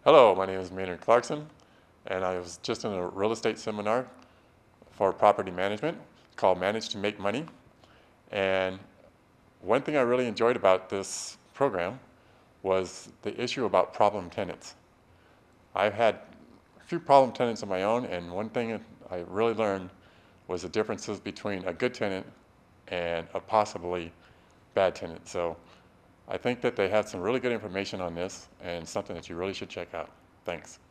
Hello, my name is Maynard Clarkson, and I was just in a real estate seminar for property management called Manage to Make Money. And one thing I really enjoyed about this program was the issue about problem tenants. I've had a few problem tenants of my own, and one thing I really learned was the differences between a good tenant and a possibly bad tenant. So I think that they have some really good information on this and something that you really should check out. Thanks.